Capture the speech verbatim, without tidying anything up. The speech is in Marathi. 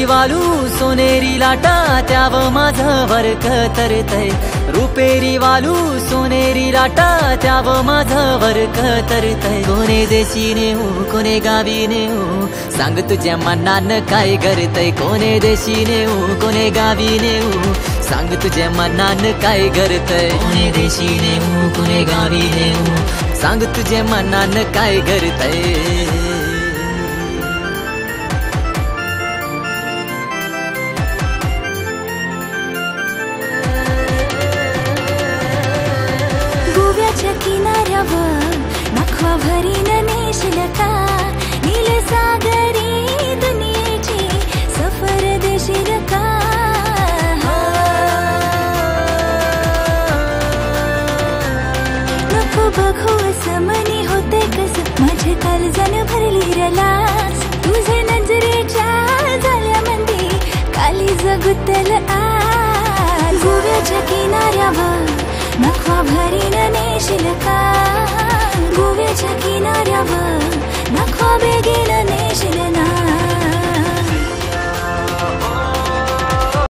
वालू सोनेरी लाटा त्याव माझं वरक तरतय रुपेरी वालू सोनेरी लाटा त्याव माझं वरक तरतय कोणे देशी नेऊ कोणे गावी नेऊ सांग तुझ्या मनानं काय करतय कोणे देशी नेऊ कोणे गावी नेऊ सांग तुझ्या मनानं काय करतय कोणे देशी नेऊ कोणे गावी नेऊ सांग तुझ्या मनानं काय करतय किनाऱ्यावर नखवा भरीन नेशील का नील सागरी दुनियेची सफर देशील का नको बघू असं मनी होते कस माझे काळजान भरली रलास तुझे नजरेच्या झाल्या मंदी काली जगुतल आज गोव्याच्या किनाऱ्यावर नखवा भरीन नेशील का